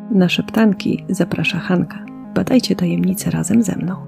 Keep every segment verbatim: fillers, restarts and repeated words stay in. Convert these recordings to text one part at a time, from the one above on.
Na szeptanki zaprasza Hanka. Badajcie tajemnice razem ze mną.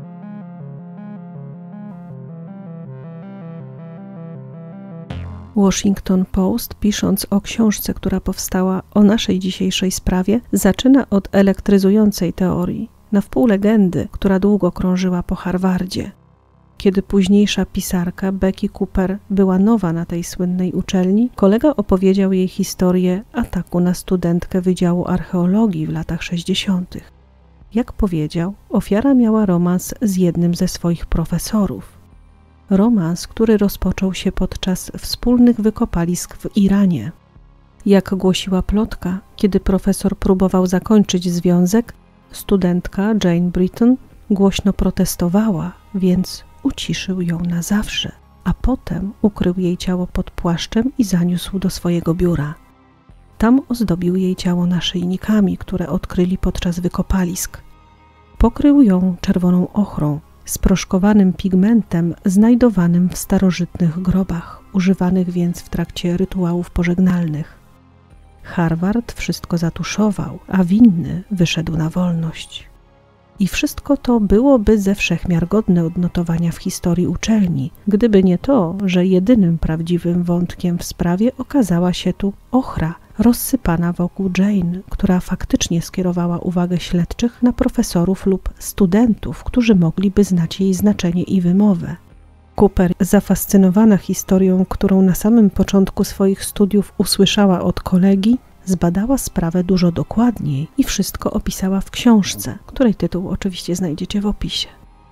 Washington Post, pisząc o książce, która powstała o naszej dzisiejszej sprawie, zaczyna od elektryzującej teorii, na wpół legendy, która długo krążyła po Harvardzie. Kiedy późniejsza pisarka Becky Cooper była nowa na tej słynnej uczelni, kolega opowiedział jej historię ataku na studentkę Wydziału Archeologii w latach sześćdziesiątych. Jak powiedział, ofiara miała romans z jednym ze swoich profesorów. Romans, który rozpoczął się podczas wspólnych wykopalisk w Iranie. Jak głosiła plotka, kiedy profesor próbował zakończyć związek, studentka Jane Britton głośno protestowała, więc uciszył ją na zawsze, a potem ukrył jej ciało pod płaszczem i zaniósł do swojego biura. Tam ozdobił jej ciało naszyjnikami, które odkryli podczas wykopalisk. Pokrył ją czerwoną ochrą, sproszkowanym pigmentem znajdowanym w starożytnych grobach, używanych więc w trakcie rytuałów pożegnalnych. Harvard wszystko zatuszował, a winny wyszedł na wolność. I wszystko to byłoby ze wszech miar godne odnotowania w historii uczelni, gdyby nie to, że jedynym prawdziwym wątkiem w sprawie okazała się tu ochra rozsypana wokół Jane, która faktycznie skierowała uwagę śledczych na profesorów lub studentów, którzy mogliby znać jej znaczenie i wymowę. Cooper, zafascynowana historią, którą na samym początku swoich studiów usłyszała od kolegi, zbadała sprawę dużo dokładniej i wszystko opisała w książce, której tytuł oczywiście znajdziecie w opisie.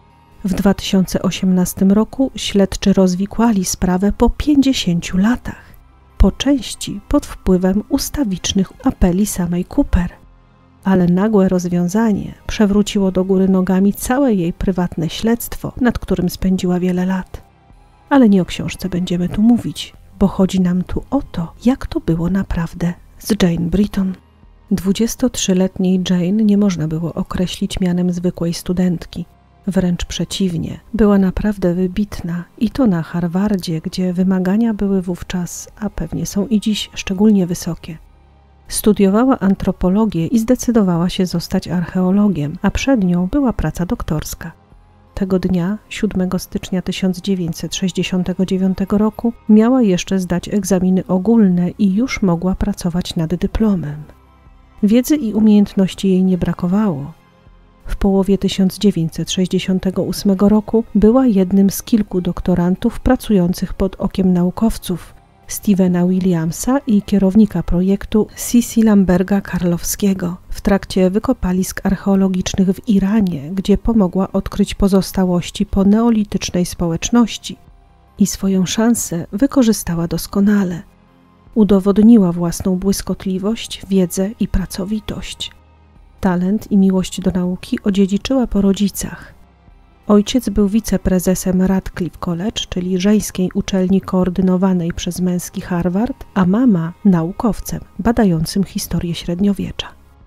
W dwa tysiące osiemnastym roku śledczy rozwikłali sprawę po pięćdziesięciu latach, po części pod wpływem ustawicznych apeli samej Cooper. Ale nagłe rozwiązanie przewróciło do góry nogami całe jej prywatne śledztwo, nad którym spędziła wiele lat. Ale nie o książce będziemy tu mówić, bo chodzi nam tu o to, jak to było naprawdę z Jane Britton. dwudziestotrzyletniej Jane nie można było określić mianem zwykłej studentki. Wręcz przeciwnie, była naprawdę wybitna i to na Harvardzie, gdzie wymagania były wówczas, a pewnie są i dziś, szczególnie wysokie. Studiowała antropologię i zdecydowała się zostać archeologiem, a przed nią była praca doktorska. Tego dnia, siódmego stycznia tysiąc dziewięćset sześćdziesiątego dziewiątego roku, miała jeszcze zdać egzaminy ogólne i już mogła pracować nad dyplomem. Wiedzy i umiejętności jej nie brakowało. W połowie tysiąc dziewięćset sześćdziesiątego ósmego roku była jednym z kilku doktorantów pracujących pod okiem naukowców Stevena Williamsa i kierownika projektu Sisi Lamberga-Karlowskiego w trakcie wykopalisk archeologicznych w Iranie, gdzie pomogła odkryć pozostałości po neolitycznej społeczności i swoją szansę wykorzystała doskonale. Udowodniła własną błyskotliwość, wiedzę i pracowitość. Talent i miłość do nauki odziedziczyła po rodzicach. Ojciec był wiceprezesem Radcliffe College, czyli żeńskiej uczelni koordynowanej przez męski Harvard, a mama naukowcem badającym historię średniowiecza.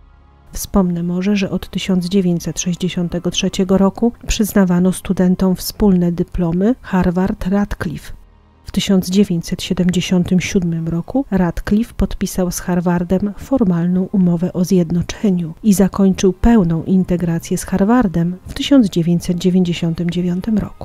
Wspomnę może, że od tysiąc dziewięćset sześćdziesiątego trzeciego roku przyznawano studentom wspólne dyplomy Harvard-Radcliffe. W tysiąc dziewięćset siedemdziesiątym siódmym roku Radcliffe podpisał z Harvardem formalną umowę o zjednoczeniu i zakończył pełną integrację z Harvardem w tysiąc dziewięćset dziewięćdziesiątym dziewiątym roku.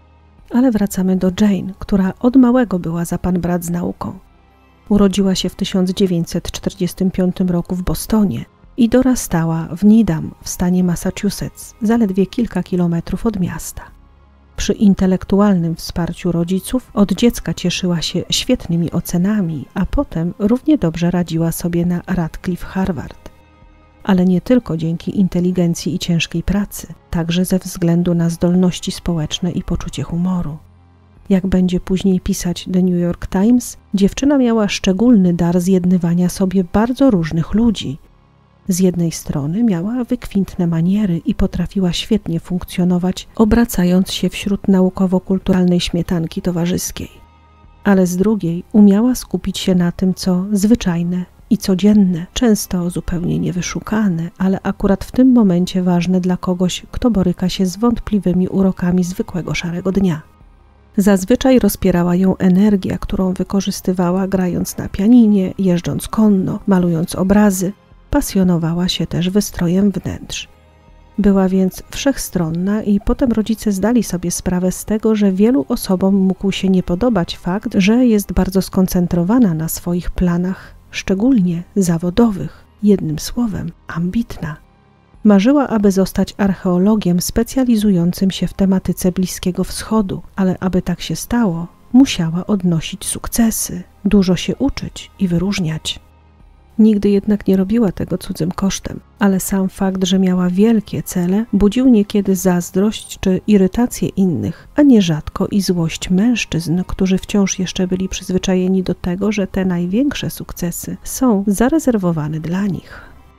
Ale wracamy do Jane, która od małego była za pan brat z nauką. Urodziła się w tysiąc dziewięćset czterdziestym piątym roku w Bostonie i dorastała w Needham w stanie Massachusetts, zaledwie kilka kilometrów od miasta. Przy intelektualnym wsparciu rodziców od dziecka cieszyła się świetnymi ocenami, a potem równie dobrze radziła sobie na Radcliffe Harvard. Ale nie tylko dzięki inteligencji i ciężkiej pracy, także ze względu na zdolności społeczne i poczucie humoru. Jak będzie później pisać The New York Times, dziewczyna miała szczególny dar zjednywania sobie bardzo różnych ludzi. Z jednej strony miała wykwintne maniery i potrafiła świetnie funkcjonować, obracając się wśród naukowo-kulturalnej śmietanki towarzyskiej. Ale z drugiej umiała skupić się na tym, co zwyczajne i codzienne, często zupełnie niewyszukane, ale akurat w tym momencie ważne dla kogoś, kto boryka się z wątpliwymi urokami zwykłego szarego dnia. Zazwyczaj rozpierała ją energia, którą wykorzystywała grając na pianinie, jeżdżąc konno, malując obrazy. pasjonowała się też wystrojem wnętrz. Była więc wszechstronna i potem rodzice zdali sobie sprawę z tego, że wielu osobom mógł się nie podobać fakt, że jest bardzo skoncentrowana na swoich planach, szczególnie zawodowych, jednym słowem ambitna. Marzyła, aby zostać archeologiem specjalizującym się w tematyce Bliskiego Wschodu, ale aby tak się stało, musiała odnosić sukcesy, dużo się uczyć i wyróżniać. Nigdy jednak nie robiła tego cudzym kosztem, ale sam fakt, że miała wielkie cele, budził niekiedy zazdrość czy irytację innych, a nierzadko i złość mężczyzn, którzy wciąż jeszcze byli przyzwyczajeni do tego, że te największe sukcesy są zarezerwowane dla nich.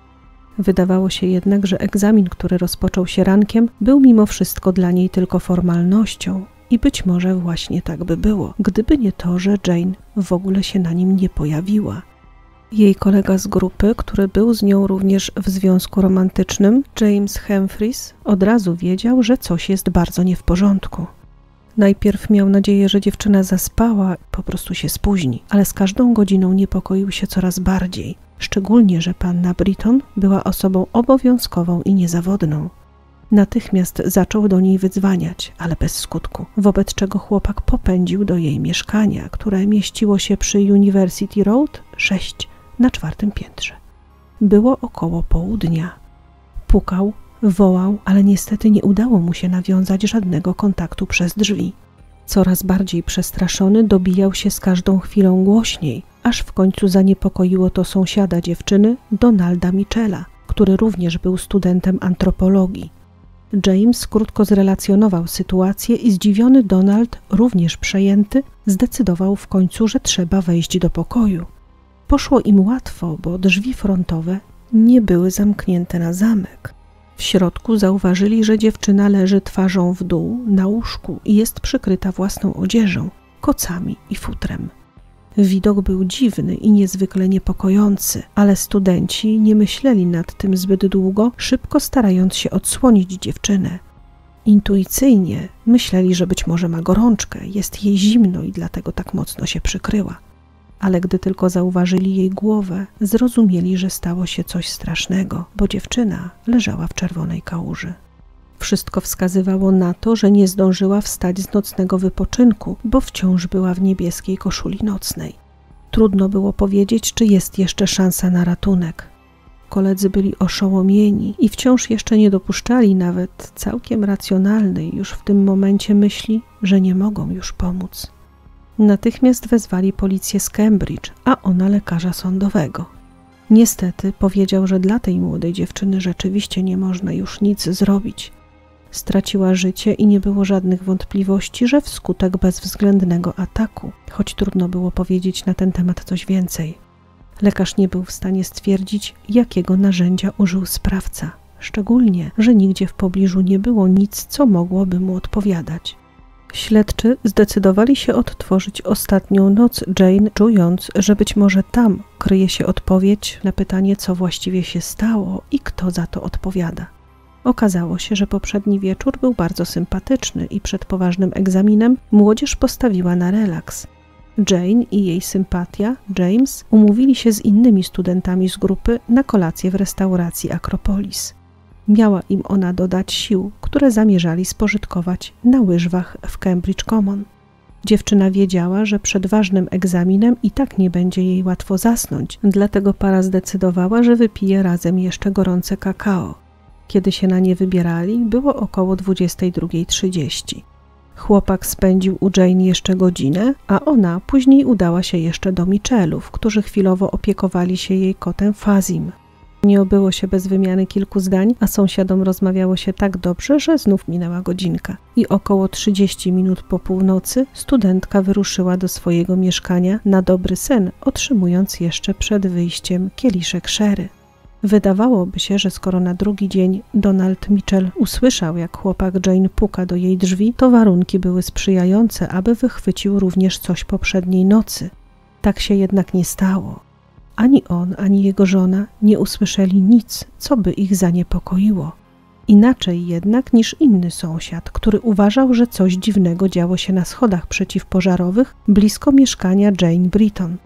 Wydawało się jednak, że egzamin, który rozpoczął się rankiem, był mimo wszystko dla niej tylko formalnością i być może właśnie tak by było, gdyby nie to, że Jane w ogóle się na nim nie pojawiła. Jej kolega z grupy, który był z nią również w związku romantycznym, James Humphreys, od razu wiedział, że coś jest bardzo nie w porządku. Najpierw miał nadzieję, że dziewczyna zaspała, po prostu się spóźni, ale z każdą godziną niepokoił się coraz bardziej, szczególnie, że panna Britton była osobą obowiązkową i niezawodną. Natychmiast zaczął do niej wydzwaniać, ale bez skutku, wobec czego chłopak popędził do jej mieszkania, które mieściło się przy University Road sześć na czwartym piętrze. Było około południa. Pukał, wołał, ale niestety nie udało mu się nawiązać żadnego kontaktu przez drzwi. Coraz bardziej przestraszony dobijał się z każdą chwilą głośniej, aż w końcu zaniepokoiło to sąsiada dziewczyny, Donalda Mitchella, który również był studentem antropologii. James krótko zrelacjonował sytuację i zdziwiony Donald, również przejęty, zdecydował w końcu, że trzeba wejść do pokoju. Poszło im łatwo, bo drzwi frontowe nie były zamknięte na zamek. W środku zauważyli, że dziewczyna leży twarzą w dół na łóżku i jest przykryta własną odzieżą, kocami i futrem. Widok był dziwny i niezwykle niepokojący, ale studenci nie myśleli nad tym zbyt długo, szybko starając się odsłonić dziewczynę. Intuicyjnie myśleli, że być może ma gorączkę, jest jej zimno i dlatego tak mocno się przykryła. Ale gdy tylko zauważyli jej głowę, zrozumieli, że stało się coś strasznego, bo dziewczyna leżała w czerwonej kałuży. Wszystko wskazywało na to, że nie zdążyła wstać z nocnego wypoczynku, bo wciąż była w niebieskiej koszuli nocnej. Trudno było powiedzieć, czy jest jeszcze szansa na ratunek. Koledzy byli oszołomieni i wciąż jeszcze nie dopuszczali nawet całkiem racjonalnej już w tym momencie myśli, że nie mogą już pomóc. Natychmiast wezwali policję z Cambridge, a ona lekarza sądowego. Niestety powiedział, że dla tej młodej dziewczyny rzeczywiście nie można już nic zrobić. Straciła życie i nie było żadnych wątpliwości, że wskutek bezwzględnego ataku, choć trudno było powiedzieć na ten temat coś więcej. Lekarz nie był w stanie stwierdzić, jakiego narzędzia użył sprawca, szczególnie, że nigdzie w pobliżu nie było nic, co mogłoby mu odpowiadać. Śledczy zdecydowali się odtworzyć ostatnią noc Jane, czując, że być może tam kryje się odpowiedź na pytanie, co właściwie się stało i kto za to odpowiada. Okazało się, że poprzedni wieczór był bardzo sympatyczny i przed poważnym egzaminem młodzież postawiła na relaks. Jane i jej sympatia, James, umówili się z innymi studentami z grupy na kolację w restauracji Akropolis. Miała im ona dodać sił, które zamierzali spożytkować na łyżwach w Cambridge Common. Dziewczyna wiedziała, że przed ważnym egzaminem i tak nie będzie jej łatwo zasnąć, dlatego para zdecydowała, że wypije razem jeszcze gorące kakao. Kiedy się na nie wybierali, było około dwudziesta druga trzydzieści. Chłopak spędził u Jane jeszcze godzinę, a ona później udała się jeszcze do Mitchellów, którzy chwilowo opiekowali się jej kotem Fazim. Nie obyło się bez wymiany kilku zdań, a sąsiadom rozmawiało się tak dobrze, że znów minęła godzinka. I około trzydzieści minut po północy studentka wyruszyła do swojego mieszkania na dobry sen, otrzymując jeszcze przed wyjściem kieliszek sherry. Wydawałoby się, że skoro na drugi dzień Donald Mitchell usłyszał, jak chłopak Jane puka do jej drzwi, to warunki były sprzyjające, aby wychwycił również coś poprzedniej nocy. Tak się jednak nie stało. Ani on, ani jego żona nie usłyszeli nic, co by ich zaniepokoiło. Inaczej jednak niż inny sąsiad, który uważał, że coś dziwnego działo się na schodach przeciwpożarowych blisko mieszkania Jane Britton.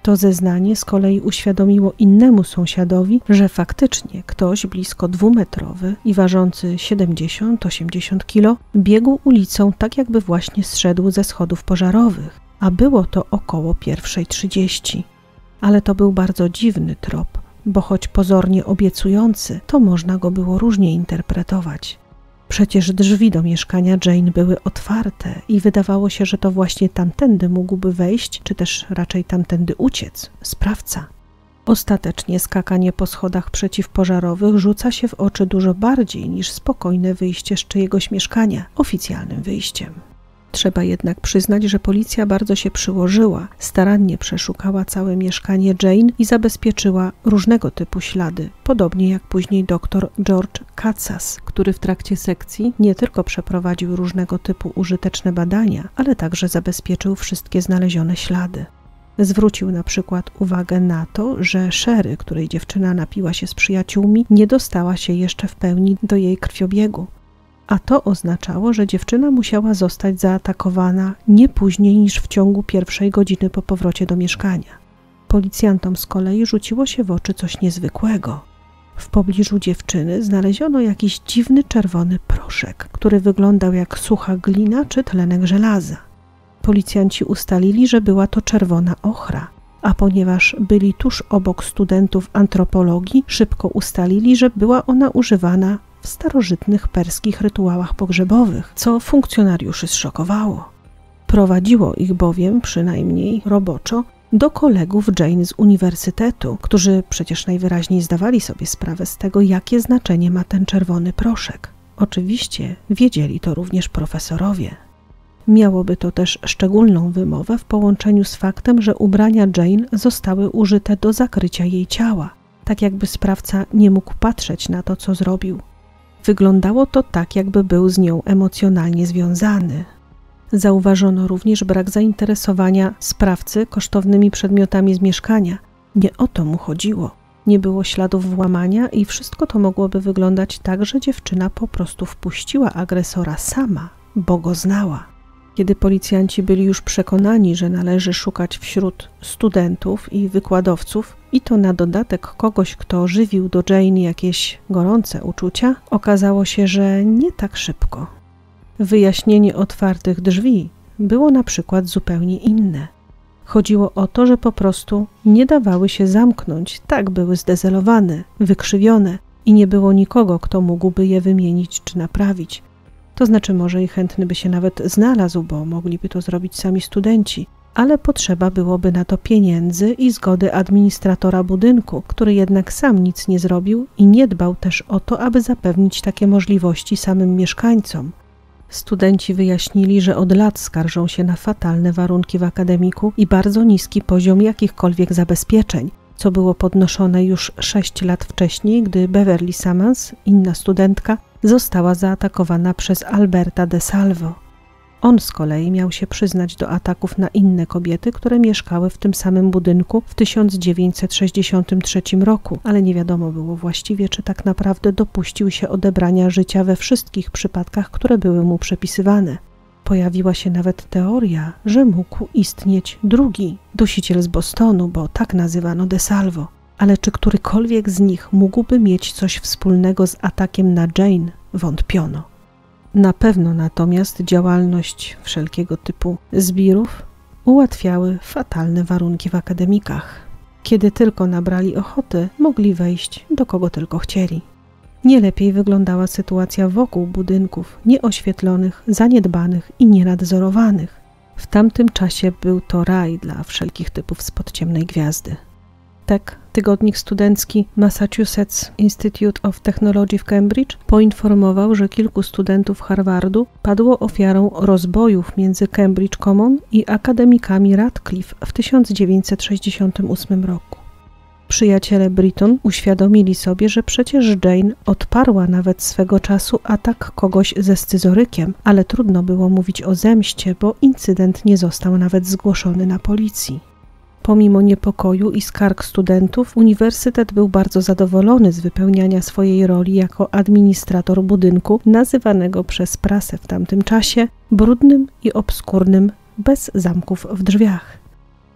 To zeznanie z kolei uświadomiło innemu sąsiadowi, że faktycznie ktoś blisko dwumetrowy i ważący siedemdziesiąt osiemdziesiąt kilo biegł ulicą tak, jakby właśnie zszedł ze schodów pożarowych, a było to około pierwszej trzydzieści. Ale to był bardzo dziwny trop, bo choć pozornie obiecujący, to można go było różnie interpretować. Przecież drzwi do mieszkania Jane były otwarte i wydawało się, że to właśnie tamtędy mógłby wejść, czy też raczej tamtędy uciec sprawca. Ostatecznie skakanie po schodach przeciwpożarowych rzuca się w oczy dużo bardziej niż spokojne wyjście z czyjegoś mieszkania, oficjalnym wyjściem. Trzeba jednak przyznać, że policja bardzo się przyłożyła, starannie przeszukała całe mieszkanie Jane i zabezpieczyła różnego typu ślady, podobnie jak później dr George Katsas, który w trakcie sekcji nie tylko przeprowadził różnego typu użyteczne badania, ale także zabezpieczył wszystkie znalezione ślady. Zwrócił na przykład uwagę na to, że sherry, której dziewczyna napiła się z przyjaciółmi, nie dostała się jeszcze w pełni do jej krwiobiegu. A to oznaczało, że dziewczyna musiała zostać zaatakowana nie później niż w ciągu pierwszej godziny po powrocie do mieszkania. Policjantom z kolei rzuciło się w oczy coś niezwykłego. W pobliżu dziewczyny znaleziono jakiś dziwny czerwony proszek, który wyglądał jak sucha glina czy tlenek żelaza. Policjanci ustalili, że była to czerwona ochra, a ponieważ byli tuż obok studentów antropologii, szybko ustalili, że była ona używana w starożytnych perskich rytuałach pogrzebowych, co funkcjonariuszy zszokowało. Prowadziło ich bowiem, przynajmniej roboczo, do kolegów Jane z uniwersytetu, którzy przecież najwyraźniej zdawali sobie sprawę z tego, jakie znaczenie ma ten czerwony proszek. Oczywiście wiedzieli to również profesorowie. Miałoby to też szczególną wymowę w połączeniu z faktem, że ubrania Jane zostały użyte do zakrycia jej ciała, tak jakby sprawca nie mógł patrzeć na to, co zrobił. Wyglądało to tak, jakby był z nią emocjonalnie związany. Zauważono również brak zainteresowania sprawcy kosztownymi przedmiotami z mieszkania. Nie o to mu chodziło. Nie było śladów włamania i wszystko to mogłoby wyglądać tak, że dziewczyna po prostu wpuściła agresora sama, bo go znała. Kiedy policjanci byli już przekonani, że należy szukać wśród studentów i wykładowców, i to na dodatek kogoś, kto żywił do Jane jakieś gorące uczucia, okazało się, że nie tak szybko. Wyjaśnienie otwartych drzwi było na przykład zupełnie inne. Chodziło o to, że po prostu nie dawały się zamknąć, tak były zdezelowane, wykrzywione i nie było nikogo, kto mógłby je wymienić czy naprawić. To znaczy może i chętny by się nawet znalazł, bo mogliby to zrobić sami studenci, ale potrzeba byłoby na to pieniędzy i zgody administratora budynku, który jednak sam nic nie zrobił i nie dbał też o to, aby zapewnić takie możliwości samym mieszkańcom. Studenci wyjaśnili, że od lat skarżą się na fatalne warunki w akademiku i bardzo niski poziom jakichkolwiek zabezpieczeń, co było podnoszone już sześć lat wcześniej, gdy Beverly Summons, inna studentka, została zaatakowana przez Alberta DeSalvo. On z kolei miał się przyznać do ataków na inne kobiety, które mieszkały w tym samym budynku w tysiąc dziewięćset sześćdziesiątym trzecim roku, ale nie wiadomo było właściwie, czy tak naprawdę dopuścił się odebrania życia we wszystkich przypadkach, które były mu przypisywane. Pojawiła się nawet teoria, że mógł istnieć drugi dusiciel z Bostonu, bo tak nazywano DeSalvo. Ale czy którykolwiek z nich mógłby mieć coś wspólnego z atakiem na Jane, wątpiono. Na pewno natomiast działalność wszelkiego typu zbirów ułatwiały fatalne warunki w akademikach. Kiedy tylko nabrali ochoty, mogli wejść do kogo tylko chcieli. Nie lepiej wyglądała sytuacja wokół budynków nieoświetlonych, zaniedbanych i nienadzorowanych. W tamtym czasie był to raj dla wszelkich typów spod ciemnej gwiazdy. Tak, tygodnik studencki Massachusetts Institute of Technology w Cambridge poinformował, że kilku studentów Harvardu padło ofiarą rozbojów między Cambridge Common i akademikami Radcliffe w tysiąc dziewięćset sześćdziesiątym ósmym roku. Przyjaciele Britton uświadomili sobie, że przecież Jane odparła nawet swego czasu atak kogoś ze scyzorykiem, ale trudno było mówić o zemście, bo incydent nie został nawet zgłoszony na policji. Pomimo niepokoju i skarg studentów, uniwersytet był bardzo zadowolony z wypełniania swojej roli jako administrator budynku, nazywanego przez prasę w tamtym czasie brudnym i obskurnym, bez zamków w drzwiach.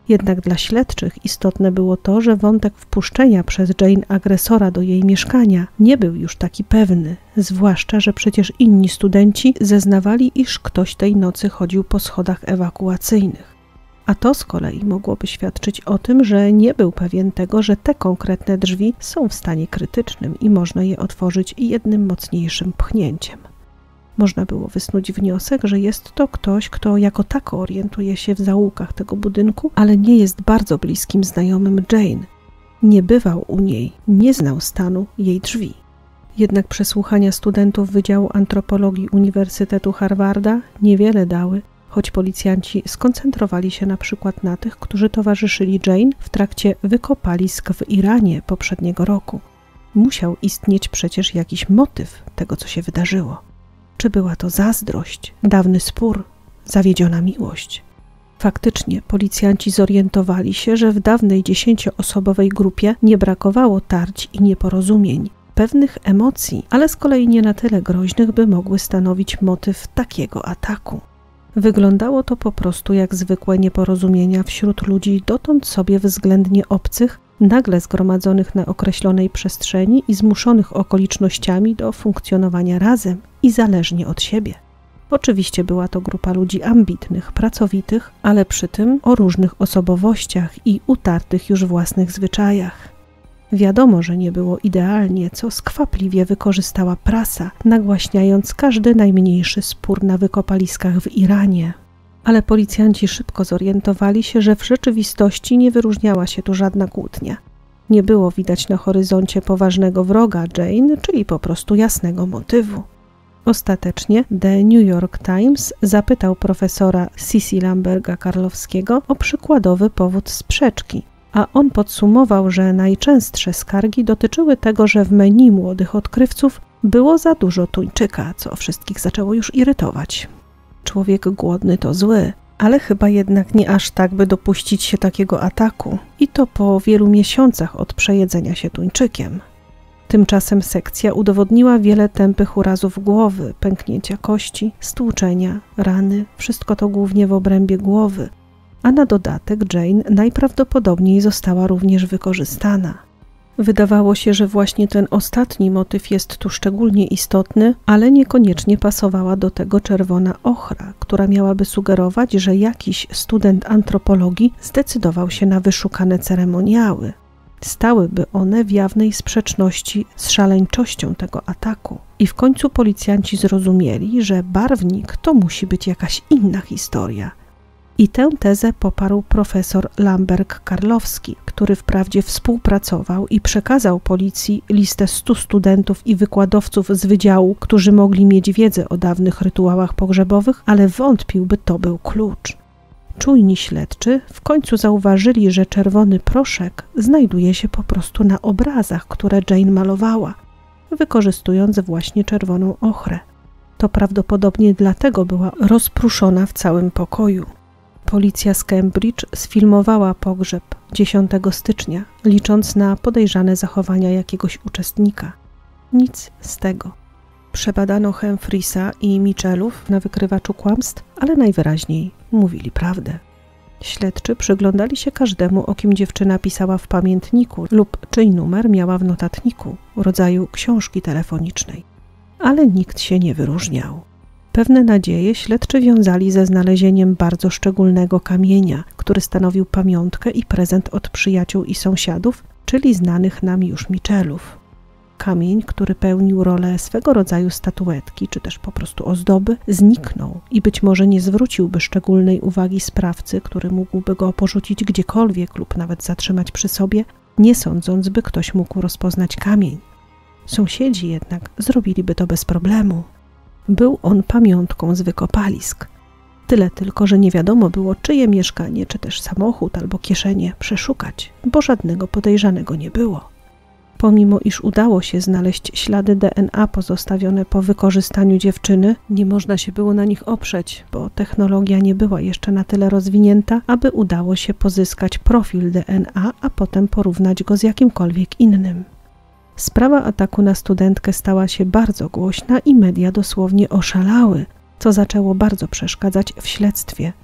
Jednak dla śledczych istotne było to, że wątek wpuszczenia przez Jane agresora do jej mieszkania nie był już taki pewny, zwłaszcza że przecież inni studenci zeznawali, iż ktoś tej nocy chodził po schodach ewakuacyjnych. A to z kolei mogłoby świadczyć o tym, że nie był pewien tego, że te konkretne drzwi są w stanie krytycznym i można je otworzyć jednym mocniejszym pchnięciem. Można było wysnuć wniosek, że jest to ktoś, kto jako tako orientuje się w zaułkach tego budynku, ale nie jest bardzo bliskim znajomym Jane. Nie bywał u niej, nie znał stanu jej drzwi. Jednak przesłuchania studentów Wydziału Antropologii Uniwersytetu Harvarda niewiele dały, choć policjanci skoncentrowali się na przykład na tych, którzy towarzyszyli Jane w trakcie wykopalisk w Iranie poprzedniego roku. Musiał istnieć przecież jakiś motyw tego, co się wydarzyło. Czy była to zazdrość, dawny spór, zawiedziona miłość? Faktycznie policjanci zorientowali się, że w dawnej dziesięcioosobowej grupie nie brakowało tarć i nieporozumień, pewnych emocji, ale z kolei nie na tyle groźnych, by mogły stanowić motyw takiego ataku. Wyglądało to po prostu jak zwykłe nieporozumienia wśród ludzi dotąd sobie względnie obcych, nagle zgromadzonych na określonej przestrzeni i zmuszonych okolicznościami do funkcjonowania razem i zależnie od siebie. Oczywiście była to grupa ludzi ambitnych, pracowitych, ale przy tym o różnych osobowościach i utartych już własnych zwyczajach. Wiadomo, że nie było idealnie, co skwapliwie wykorzystała prasa, nagłaśniając każdy najmniejszy spór na wykopaliskach w Iranie. Ale policjanci szybko zorientowali się, że w rzeczywistości nie wyróżniała się tu żadna kłótnia. Nie było widać na horyzoncie poważnego wroga Jane, czyli po prostu jasnego motywu. Ostatecznie The New York Times zapytał profesora C C Lamberga Karlowskiego o przykładowy powód sprzeczki, a on podsumował, że najczęstsze skargi dotyczyły tego, że w menu młodych odkrywców było za dużo tuńczyka, co wszystkich zaczęło już irytować. Człowiek głodny to zły, ale chyba jednak nie aż tak, by dopuścić się takiego ataku i to po wielu miesiącach od przejedzenia się tuńczykiem. Tymczasem sekcja udowodniła wiele tępych urazów głowy, pęknięcia kości, stłuczenia, rany, wszystko to głównie w obrębie głowy, a na dodatek Jane najprawdopodobniej została również wykorzystana. Wydawało się, że właśnie ten ostatni motyw jest tu szczególnie istotny, ale niekoniecznie pasowała do tego czerwona ochra, która miałaby sugerować, że jakiś student antropologii zdecydował się na wyszukane ceremoniały. Stałyby one w jawnej sprzeczności z szaleńczością tego ataku. I w końcu policjanci zrozumieli, że barwnik to musi być jakaś inna historia. I tę tezę poparł profesor Lamberg Karlowski, który wprawdzie współpracował i przekazał policji listę stu studentów i wykładowców z wydziału, którzy mogli mieć wiedzę o dawnych rytuałach pogrzebowych, ale wątpił, by to był klucz. Czujni śledczy w końcu zauważyli, że czerwony proszek znajduje się po prostu na obrazach, które Jane malowała, wykorzystując właśnie czerwoną ochrę. To prawdopodobnie dlatego była rozpruszona w całym pokoju. Policja z Cambridge sfilmowała pogrzeb dziesiątego stycznia, licząc na podejrzane zachowania jakiegoś uczestnika. Nic z tego. Przebadano Humphreys'a i Mitchellów na wykrywaczu kłamstw, ale najwyraźniej mówili prawdę. Śledczy przyglądali się każdemu, o kim dziewczyna pisała w pamiętniku lub czyj numer miała w notatniku, rodzaju książki telefonicznej. Ale nikt się nie wyróżniał. Pewne nadzieje śledczy wiązali ze znalezieniem bardzo szczególnego kamienia, który stanowił pamiątkę i prezent od przyjaciół i sąsiadów, czyli znanych nam już Mitchellów. Kamień, który pełnił rolę swego rodzaju statuetki, czy też po prostu ozdoby, zniknął i być może nie zwróciłby szczególnej uwagi sprawcy, który mógłby go porzucić gdziekolwiek lub nawet zatrzymać przy sobie, nie sądząc, by ktoś mógł rozpoznać kamień. Sąsiedzi jednak zrobiliby to bez problemu. Był on pamiątką z wykopalisk. Tyle tylko, że nie wiadomo było, czyje mieszkanie, czy też samochód albo kieszenie przeszukać, bo żadnego podejrzanego nie było. Pomimo iż udało się znaleźć ślady D N A pozostawione po wykorzystaniu dziewczyny, nie można się było na nich oprzeć, bo technologia nie była jeszcze na tyle rozwinięta, aby udało się pozyskać profil D N A, a potem porównać go z jakimkolwiek innym. Sprawa ataku na studentkę stała się bardzo głośna i media dosłownie oszalały, co zaczęło bardzo przeszkadzać w śledztwie.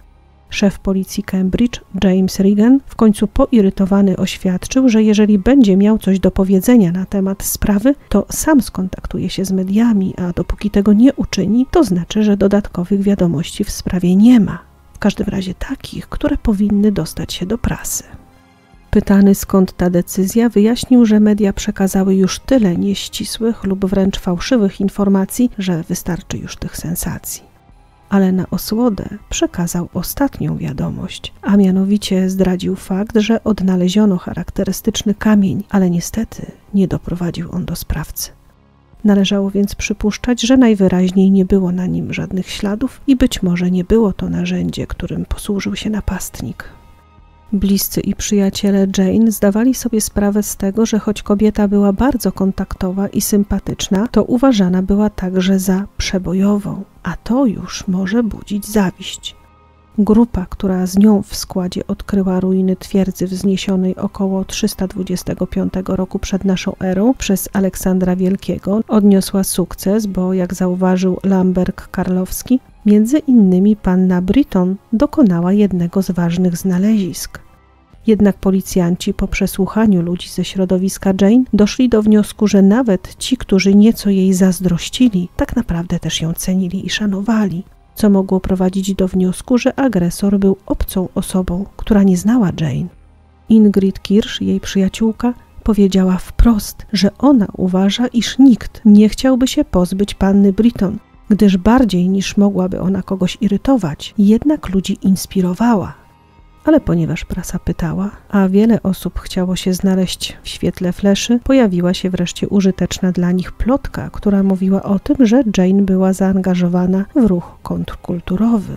Szef policji Cambridge, James Regan, w końcu poirytowany oświadczył, że jeżeli będzie miał coś do powiedzenia na temat sprawy, to sam skontaktuje się z mediami, a dopóki tego nie uczyni, to znaczy, że dodatkowych wiadomości w sprawie nie ma. W każdym razie takich, które powinny dostać się do prasy. Pytany, skąd ta decyzja, wyjaśnił, że media przekazały już tyle nieścisłych lub wręcz fałszywych informacji, że wystarczy już tych sensacji. Ale na osłodę przekazał ostatnią wiadomość, a mianowicie zdradził fakt, że odnaleziono charakterystyczny kamień, ale niestety nie doprowadził on do sprawcy. Należało więc przypuszczać, że najwyraźniej nie było na nim żadnych śladów i być może nie było to narzędzie, którym posłużył się napastnik. Bliscy i przyjaciele Jane zdawali sobie sprawę z tego, że choć kobieta była bardzo kontaktowa i sympatyczna, to uważana była także za przebojową, a to już może budzić zawiść. Grupa, która z nią w składzie odkryła ruiny twierdzy wzniesionej około trzysta dwudziestego piątego roku przed naszą erą przez Aleksandra Wielkiego, odniosła sukces, bo jak zauważył Lamberg Karlowski, między innymi panna Britton dokonała jednego z ważnych znalezisk. Jednak policjanci po przesłuchaniu ludzi ze środowiska Jane doszli do wniosku, że nawet ci, którzy nieco jej zazdrościli, tak naprawdę też ją cenili i szanowali, co mogło prowadzić do wniosku, że agresor był obcą osobą, która nie znała Jane. Ingrid Kirsch, jej przyjaciółka, powiedziała wprost, że ona uważa, iż nikt nie chciałby się pozbyć panny Britton, gdyż bardziej niż mogłaby ona kogoś irytować, jednak ludzi inspirowała. Ale ponieważ prasa pytała, a wiele osób chciało się znaleźć w świetle fleszy, pojawiła się wreszcie użyteczna dla nich plotka, która mówiła o tym, że Jane była zaangażowana w ruch kontrkulturowy.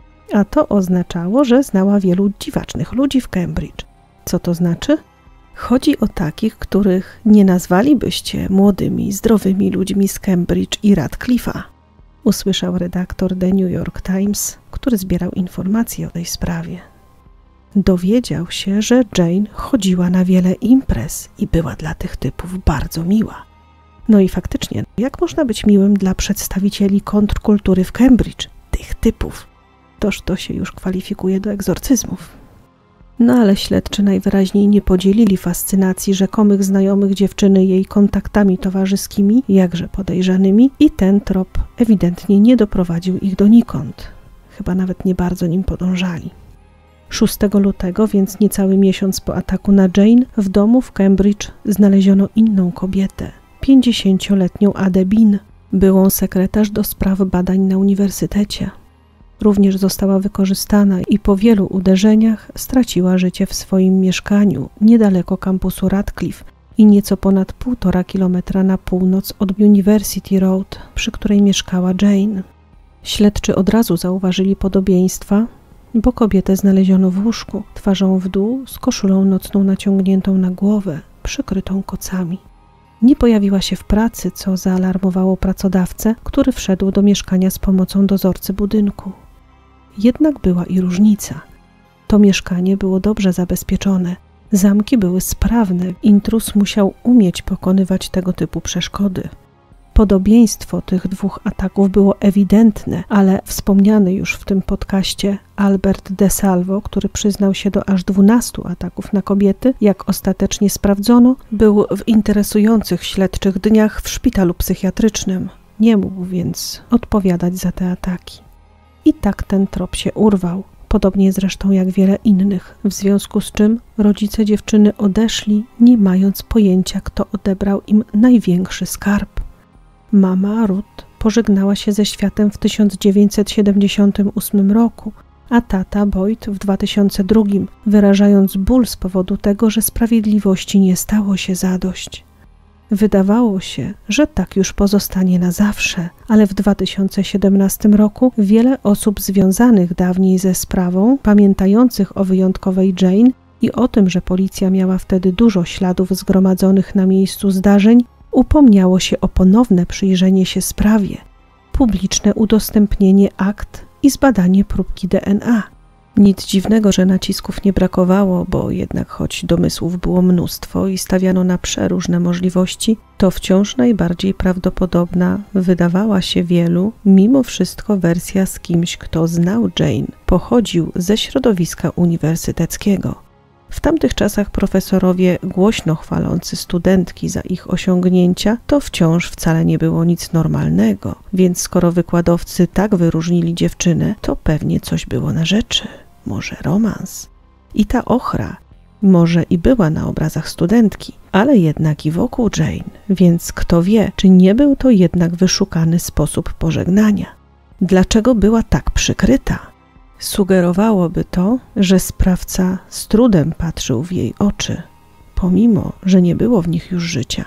A to oznaczało, że znała wielu dziwacznych ludzi w Cambridge. Co to znaczy? Chodzi o takich, których nie nazwalibyście młodymi, zdrowymi ludźmi z Cambridge i Radcliffe'a. Usłyszał redaktor The New York Times, który zbierał informacje o tej sprawie. Dowiedział się, że Jane chodziła na wiele imprez i była dla tych typów bardzo miła. No i faktycznie, jak można być miłym dla przedstawicieli kontrkultury w Cambridge, tych typów? Toż to się już kwalifikuje do egzorcyzmów. No ale śledczy najwyraźniej nie podzielili fascynacji rzekomych znajomych dziewczyny jej kontaktami towarzyskimi, jakże podejrzanymi, i ten trop ewidentnie nie doprowadził ich donikąd. Chyba nawet nie bardzo nim podążali. szóstego lutego, więc niecały miesiąc po ataku na Jane, w domu w Cambridge znaleziono inną kobietę, pięćdziesięcioletnią Adę Bean, byłą sekretarz do spraw badań na uniwersytecie. Również została wykorzystana i po wielu uderzeniach straciła życie w swoim mieszkaniu niedaleko kampusu Radcliffe i nieco ponad półtora kilometra na północ od University Road, przy której mieszkała Jane. Śledczy od razu zauważyli podobieństwa, bo kobietę znaleziono w łóżku, twarzą w dół, z koszulą nocną naciągniętą na głowę, przykrytą kocami. Nie pojawiła się w pracy, co zaalarmowało pracodawcę, który wszedł do mieszkania z pomocą dozorcy budynku. Jednak była i różnica. To mieszkanie było dobrze zabezpieczone, zamki były sprawne, intruz musiał umieć pokonywać tego typu przeszkody. Podobieństwo tych dwóch ataków było ewidentne, ale wspomniany już w tym podcaście Albert DeSalvo, który przyznał się do aż dwunastu ataków na kobiety, jak ostatecznie sprawdzono, był w interesujących śledczych dniach w szpitalu psychiatrycznym. Nie mógł więc odpowiadać za te ataki. I tak ten trop się urwał, podobnie zresztą jak wiele innych, w związku z czym rodzice dziewczyny odeszli, nie mając pojęcia, kto odebrał im największy skarb. Mama Ruth pożegnała się ze światem w tysiąc dziewięćset siedemdziesiątym ósmym roku, a tata Boyd w dwa tysiące drugim, wyrażając ból z powodu tego, że sprawiedliwości nie stało się zadość. Wydawało się, że tak już pozostanie na zawsze, ale w dwa tysiące siedemnastym roku wiele osób związanych dawniej ze sprawą, pamiętających o wyjątkowej Jane i o tym, że policja miała wtedy dużo śladów zgromadzonych na miejscu zdarzeń, upomniało się o ponowne przyjrzenie się sprawie, publiczne udostępnienie akt i zbadanie próbki D N A. Nic dziwnego, że nacisków nie brakowało, bo jednak choć domysłów było mnóstwo i stawiano na przeróżne możliwości, to wciąż najbardziej prawdopodobna wydawała się wielu mimo wszystko wersja z kimś, kto znał Jane, pochodził ze środowiska uniwersyteckiego. W tamtych czasach profesorowie głośno chwalący studentki za ich osiągnięcia to wciąż wcale nie było nic normalnego, więc skoro wykładowcy tak wyróżnili dziewczynę, to pewnie coś było na rzeczy, może romans. I ta ochra może i była na obrazach studentki, ale jednak i wokół Jane, więc kto wie, czy nie był to jednak wyszukany sposób pożegnania. Dlaczego była tak przykryta? Sugerowałoby to, że sprawca z trudem patrzył w jej oczy, pomimo że nie było w nich już życia.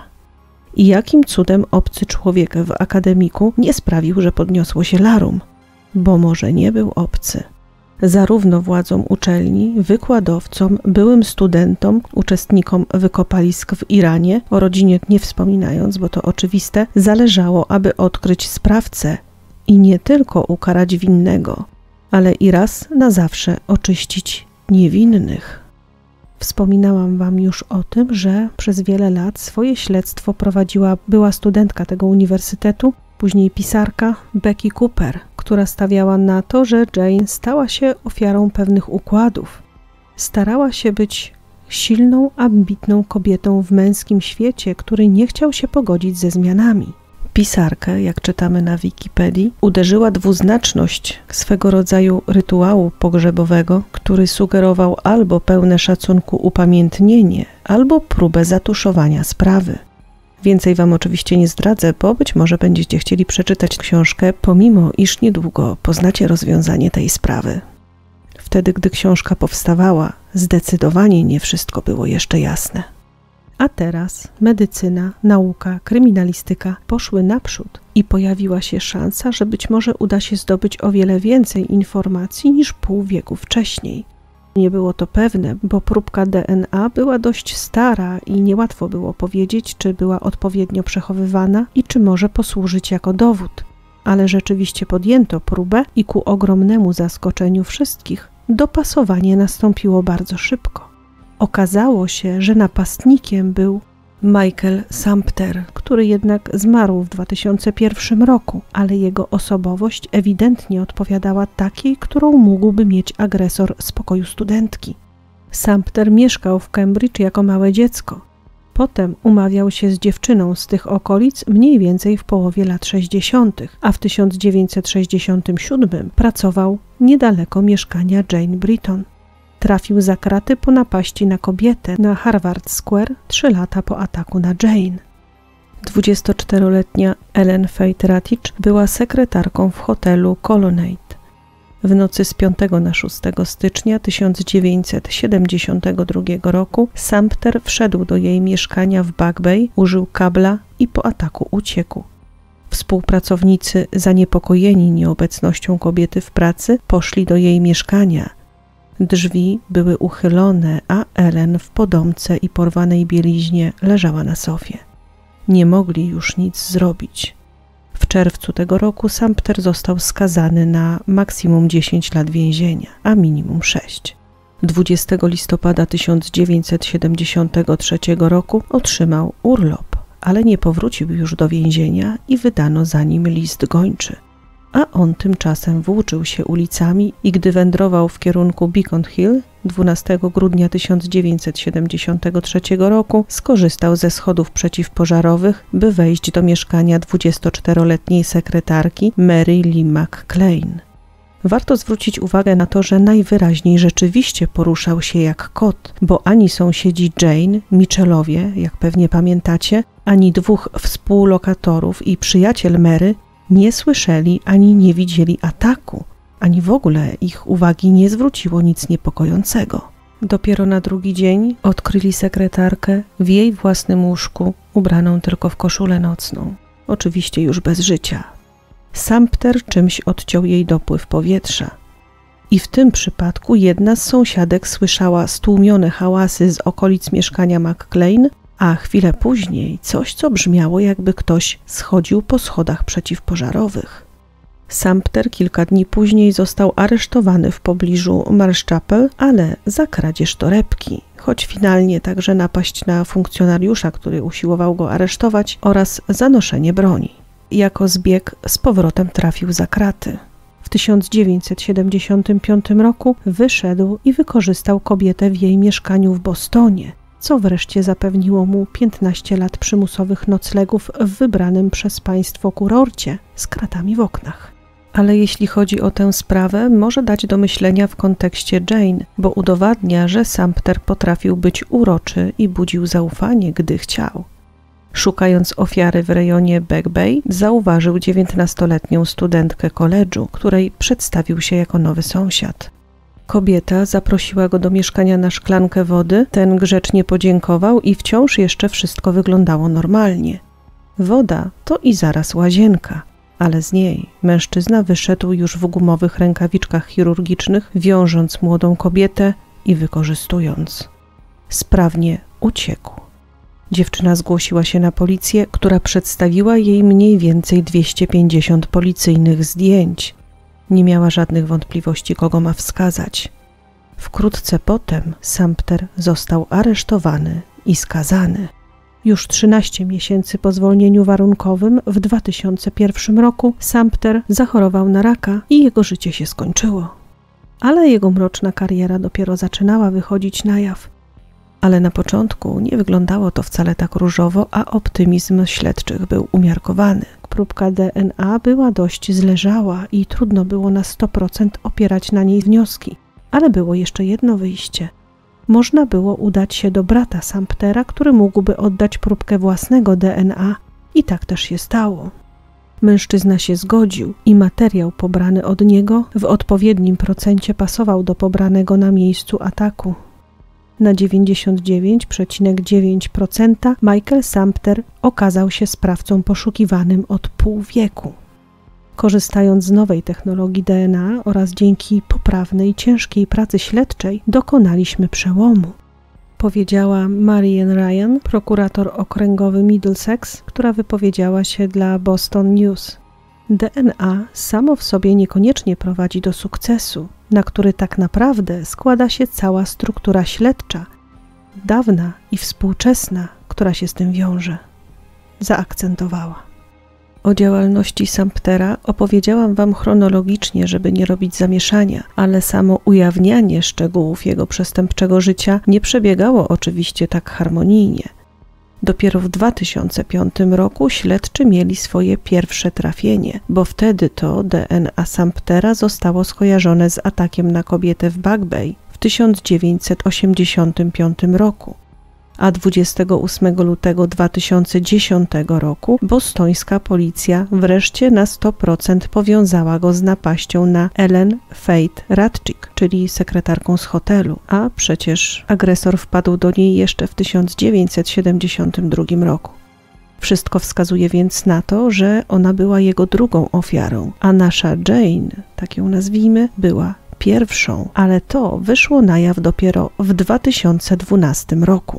I jakim cudem obcy człowiek w akademiku nie sprawił, że podniosło się larum? Bo może nie był obcy. Zarówno władzom uczelni, wykładowcom, byłym studentom, uczestnikom wykopalisk w Iranie, o rodzinie nie wspominając, bo to oczywiste, zależało, aby odkryć sprawcę i nie tylko ukarać winnego, ale i raz na zawsze oczyścić niewinnych. Wspominałam wam już o tym, że przez wiele lat swoje śledztwo prowadziła była studentka tego uniwersytetu, później pisarka Becky Cooper, która stawiała na to, że Jane stała się ofiarą pewnych układów. Starała się być silną, ambitną kobietą w męskim świecie, który nie chciał się pogodzić ze zmianami. Pisarkę, jak czytamy na Wikipedii, uderzyła dwuznaczność swego rodzaju rytuału pogrzebowego, który sugerował albo pełne szacunku upamiętnienie, albo próbę zatuszowania sprawy. Więcej wam oczywiście nie zdradzę, bo być może będziecie chcieli przeczytać książkę, pomimo iż niedługo poznacie rozwiązanie tej sprawy. Wtedy, gdy książka powstawała, zdecydowanie nie wszystko było jeszcze jasne. A teraz medycyna, nauka, kryminalistyka poszły naprzód i pojawiła się szansa, że być może uda się zdobyć o wiele więcej informacji niż pół wieku wcześniej. Nie było to pewne, bo próbka D N A była dość stara i niełatwo było powiedzieć, czy była odpowiednio przechowywana i czy może posłużyć jako dowód. Ale rzeczywiście podjęto próbę i ku ogromnemu zaskoczeniu wszystkich dopasowanie nastąpiło bardzo szybko. Okazało się, że napastnikiem był Michael Sumpter, który jednak zmarł w dwa tysiące pierwszym roku, ale jego osobowość ewidentnie odpowiadała takiej, którą mógłby mieć agresor z pokoju studentki. Sumpter mieszkał w Cambridge jako małe dziecko. Potem umawiał się z dziewczyną z tych okolic mniej więcej w połowie lat sześćdziesiątych, a w tysiąc dziewięćset sześćdziesiątym siódmym pracował niedaleko mieszkania Jane Britton. Trafił za kraty po napaści na kobietę na Harvard Square trzy lata po ataku na Jane. dwudziestoczteroletnia Ellen Faith Rutledge była sekretarką w hotelu Colonnade. W nocy z piątego na szóstego stycznia tysiąc dziewięćset siedemdziesiątego drugiego roku Sumpter wszedł do jej mieszkania w Back Bay, użył kabla i po ataku uciekł. Współpracownicy, zaniepokojeni nieobecnością kobiety w pracy, poszli do jej mieszkania. Drzwi były uchylone, a Ellen w podomce i porwanej bieliźnie leżała na sofie. Nie mogli już nic zrobić. W czerwcu tego roku Sumpter został skazany na maksimum dziesięć lat więzienia, a minimum sześć. dwudziestego listopada tysiąc dziewięćset siedemdziesiątego trzeciego roku otrzymał urlop, ale nie powrócił już do więzienia i wydano za nim list gończy. A on tymczasem włóczył się ulicami i gdy wędrował w kierunku Beacon Hill dwunastego grudnia tysiąc dziewięćset siedemdziesiątego trzeciego roku skorzystał ze schodów przeciwpożarowych, by wejść do mieszkania dwudziestoczteroletniej sekretarki Mary Lee McClain. Warto zwrócić uwagę na to, że najwyraźniej rzeczywiście poruszał się jak kot, bo ani sąsiedzi Jane, Mitchellowie, jak pewnie pamiętacie, ani dwóch współlokatorów i przyjaciel Mary nie słyszeli ani nie widzieli ataku, ani w ogóle ich uwagi nie zwróciło nic niepokojącego. Dopiero na drugi dzień odkryli sekretarkę w jej własnym łóżku, ubraną tylko w koszulę nocną, oczywiście już bez życia. Sumpter czymś odciął jej dopływ powietrza. I w tym przypadku jedna z sąsiadek słyszała stłumione hałasy z okolic mieszkania McClain, a chwilę później coś, co brzmiało, jakby ktoś schodził po schodach przeciwpożarowych. Sumpter kilka dni później został aresztowany w pobliżu Marshchapel, ale za kradzież torebki, choć finalnie także napaść na funkcjonariusza, który usiłował go aresztować, oraz zanoszenie broni. Jako zbieg z powrotem trafił za kraty. W tysiąc dziewięćset siedemdziesiątym piątym roku wyszedł i wykorzystał kobietę w jej mieszkaniu w Bostonie, co wreszcie zapewniło mu piętnaście lat przymusowych noclegów w wybranym przez państwo kurorcie z kratami w oknach. Ale jeśli chodzi o tę sprawę, może dać do myślenia w kontekście Jane, bo udowadnia, że Sumpter potrafił być uroczy i budził zaufanie, gdy chciał. Szukając ofiary w rejonie Back Bay, zauważył dziewiętnastoletnią studentkę koledżu, której przedstawił się jako nowy sąsiad. Kobieta zaprosiła go do mieszkania na szklankę wody, ten grzecznie podziękował i wciąż jeszcze wszystko wyglądało normalnie. Woda to i zaraz łazienka, ale z niej mężczyzna wyszedł już w gumowych rękawiczkach chirurgicznych, wiążąc młodą kobietę i wykorzystując. Sprawnie uciekł. Dziewczyna zgłosiła się na policję, która przedstawiła jej mniej więcej dwieście pięćdziesiąt policyjnych zdjęć. Nie miała żadnych wątpliwości, kogo ma wskazać. Wkrótce potem Sumpter został aresztowany i skazany. Już trzynaście miesięcy po zwolnieniu warunkowym w dwa tysiące pierwszym roku Sumpter zachorował na raka i jego życie się skończyło. Ale jego mroczna kariera dopiero zaczynała wychodzić na jaw. Ale na początku nie wyglądało to wcale tak różowo, a optymizm śledczych był umiarkowany. Próbka D N A była dość zleżała i trudno było na sto procent opierać na niej wnioski. Ale było jeszcze jedno wyjście. Można było udać się do brata Sumptera, który mógłby oddać próbkę własnego D N A i tak też się stało. Mężczyzna się zgodził i materiał pobrany od niego w odpowiednim procencie pasował do pobranego na miejscu ataku. Na dziewięćdziesiąt dziewięć przecinek dziewięć procent Michael Sumpter okazał się sprawcą poszukiwanym od pół wieku. Korzystając z nowej technologii D N A oraz dzięki poprawnej, ciężkiej pracy śledczej dokonaliśmy przełomu, powiedziała Marian Ryan, prokurator okręgowy Middlesex, która wypowiedziała się dla Boston News. D N A samo w sobie niekoniecznie prowadzi do sukcesu, na który tak naprawdę składa się cała struktura śledcza, dawna i współczesna, która się z tym wiąże, zaakcentowała. O działalności Sumptera opowiedziałam wam chronologicznie, żeby nie robić zamieszania, ale samo ujawnianie szczegółów jego przestępczego życia nie przebiegało oczywiście tak harmonijnie. Dopiero w dwa tysiące piątym roku śledczy mieli swoje pierwsze trafienie, bo wtedy to D N A Sumptera zostało skojarzone z atakiem na kobietę w Back Bay w tysiąc dziewięćset osiemdziesiątym piątym roku, a dwudziestego ósmego lutego dwa tysiące dziesiątego roku bostońska policja wreszcie na sto procent powiązała go z napaścią na Ellen Faith Radczyk, czyli sekretarką z hotelu, a przecież agresor wpadł do niej jeszcze w tysiąc dziewięćset siedemdziesiątym drugim roku. Wszystko wskazuje więc na to, że ona była jego drugą ofiarą, a nasza Jane, tak ją nazwijmy, była pierwszą, ale to wyszło na jaw dopiero w dwa tysiące dwunastym roku.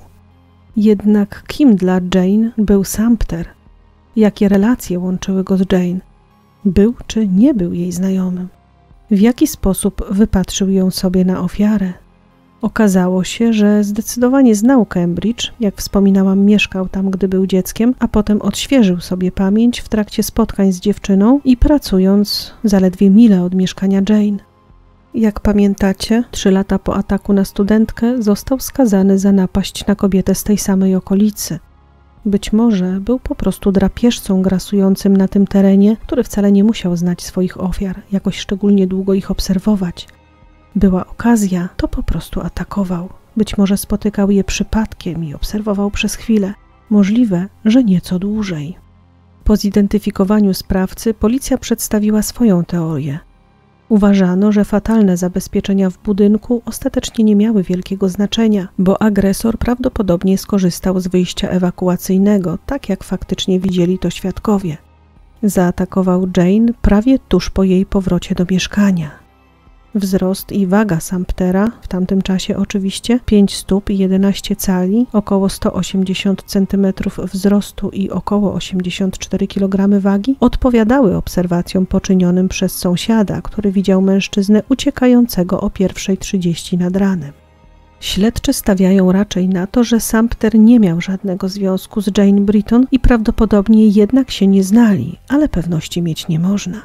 Jednak kim dla Jane był Sumpter? Jakie relacje łączyły go z Jane? Był czy nie był jej znajomym? W jaki sposób wypatrzył ją sobie na ofiarę? Okazało się, że zdecydowanie znał Cambridge, jak wspominałam, mieszkał tam, gdy był dzieckiem, a potem odświeżył sobie pamięć w trakcie spotkań z dziewczyną i pracując zaledwie mile od mieszkania Jane. Jak pamiętacie, trzy lata po ataku na studentkę został skazany za napaść na kobietę z tej samej okolicy. Być może był po prostu drapieżcą grasującym na tym terenie, który wcale nie musiał znać swoich ofiar, jakoś szczególnie długo ich obserwować. Była okazja, to po prostu atakował. Być może spotykał je przypadkiem i obserwował przez chwilę. Możliwe, że nieco dłużej. Po zidentyfikowaniu sprawcy policja przedstawiła swoją teorię. Uważano, że fatalne zabezpieczenia w budynku ostatecznie nie miały wielkiego znaczenia, bo agresor prawdopodobnie skorzystał z wyjścia ewakuacyjnego, tak jak faktycznie widzieli to świadkowie. Zaatakował Jane prawie tuż po jej powrocie do mieszkania. Wzrost i waga Sumptera, w tamtym czasie oczywiście, pięć stóp i jedenaście cali, około sto osiemdziesiąt centymetrów wzrostu i około osiemdziesiąt cztery kilogramy wagi, odpowiadały obserwacjom poczynionym przez sąsiada, który widział mężczyznę uciekającego o pierwszej trzydzieści nad ranem. Śledczy stawiają raczej na to, że Sumpter nie miał żadnego związku z Jane Britton i prawdopodobnie jednak się nie znali, ale pewności mieć nie można.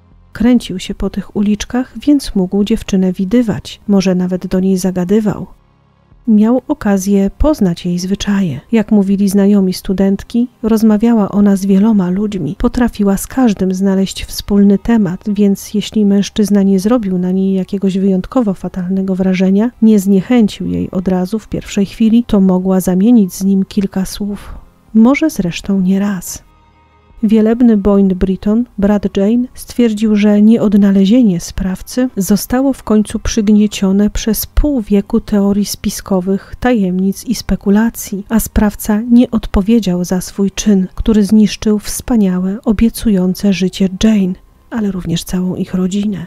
Kręcił się po tych uliczkach, więc mógł dziewczynę widywać, może nawet do niej zagadywał. Miał okazję poznać jej zwyczaje. Jak mówili znajomi studentki, rozmawiała ona z wieloma ludźmi, potrafiła z każdym znaleźć wspólny temat, więc jeśli mężczyzna nie zrobił na niej jakiegoś wyjątkowo fatalnego wrażenia, nie zniechęcił jej od razu w pierwszej chwili, to mogła zamienić z nim kilka słów. Może zresztą nie raz. Wielebny Boyd Britton, brat Jane, stwierdził, że nieodnalezienie sprawcy zostało w końcu przygniecione przez pół wieku teorii spiskowych, tajemnic i spekulacji, a sprawca nie odpowiedział za swój czyn, który zniszczył wspaniałe, obiecujące życie Jane, ale również całą ich rodzinę.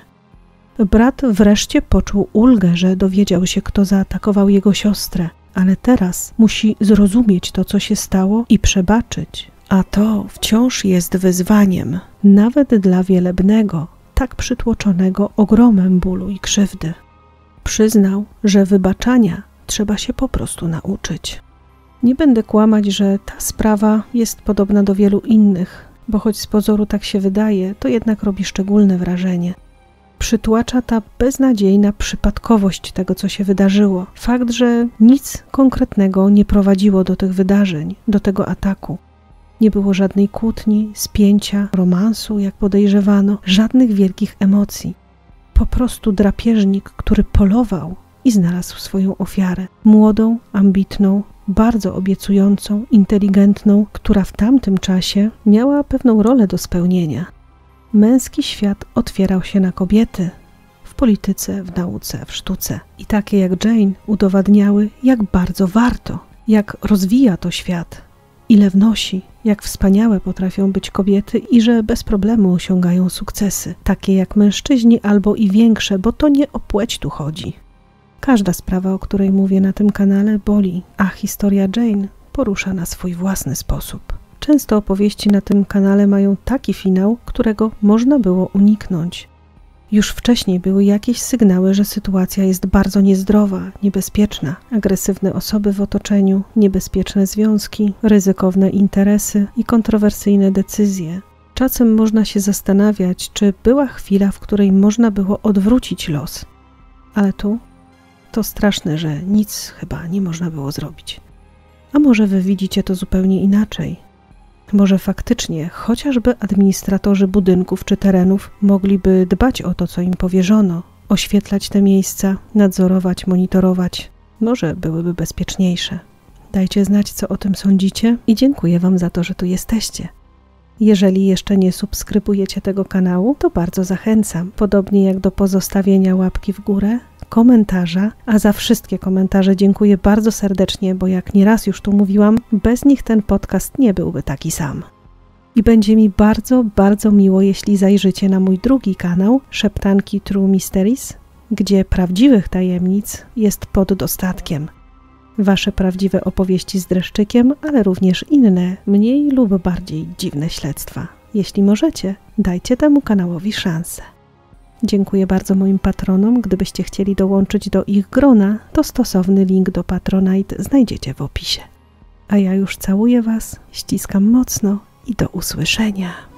Brat wreszcie poczuł ulgę, że dowiedział się, kto zaatakował jego siostrę, ale teraz musi zrozumieć to, co się stało i przebaczyć. A to wciąż jest wyzwaniem, nawet dla Wielebnego, tak przytłoczonego ogromem bólu i krzywdy. Przyznał, że wybaczania trzeba się po prostu nauczyć. Nie będę kłamać, że ta sprawa jest podobna do wielu innych, bo choć z pozoru tak się wydaje, to jednak robi szczególne wrażenie. Przytłacza ta beznadziejna przypadkowość tego, co się wydarzyło. Fakt, że nic konkretnego nie prowadziło do tych wydarzeń, do tego ataku. Nie było żadnej kłótni, spięcia, romansu, jak podejrzewano, żadnych wielkich emocji. Po prostu drapieżnik, który polował i znalazł swoją ofiarę. Młodą, ambitną, bardzo obiecującą, inteligentną, która w tamtym czasie miała pewną rolę do spełnienia. Męski świat otwierał się na kobiety. W polityce, w nauce, w sztuce. I takie jak Jane udowadniały, jak bardzo warto, jak rozwija to świat, ile wnosi, jak wspaniałe potrafią być kobiety i że bez problemu osiągają sukcesy, takie jak mężczyźni albo i większe, bo to nie o płeć tu chodzi. Każda sprawa, o której mówię na tym kanale, boli, a historia Jane porusza na swój własny sposób. Często opowieści na tym kanale mają taki finał, którego można było uniknąć. Już wcześniej były jakieś sygnały, że sytuacja jest bardzo niezdrowa, niebezpieczna. Agresywne osoby w otoczeniu, niebezpieczne związki, ryzykowne interesy i kontrowersyjne decyzje. Czasem można się zastanawiać, czy była chwila, w której można było odwrócić los. Ale tu to straszne, że nic chyba nie można było zrobić. A może wy widzicie to zupełnie inaczej? Może faktycznie chociażby administratorzy budynków czy terenów mogliby dbać o to, co im powierzono, oświetlać te miejsca, nadzorować, monitorować. Może byłyby bezpieczniejsze. Dajcie znać, co o tym sądzicie i dziękuję wam za to, że tu jesteście. Jeżeli jeszcze nie subskrybujecie tego kanału, to bardzo zachęcam, podobnie jak do pozostawienia łapki w górę, komentarza, a za wszystkie komentarze dziękuję bardzo serdecznie, bo jak nieraz już tu mówiłam, bez nich ten podcast nie byłby taki sam. I będzie mi bardzo, bardzo miło, jeśli zajrzycie na mój drugi kanał, Szeptanki True Mysteries, gdzie prawdziwych tajemnic jest pod dostatkiem. Wasze prawdziwe opowieści z dreszczykiem, ale również inne, mniej lub bardziej dziwne śledztwa. Jeśli możecie, dajcie temu kanałowi szansę. Dziękuję bardzo moim patronom. Gdybyście chcieli dołączyć do ich grona, to stosowny link do Patronite znajdziecie w opisie. A ja już całuję was, ściskam mocno i do usłyszenia.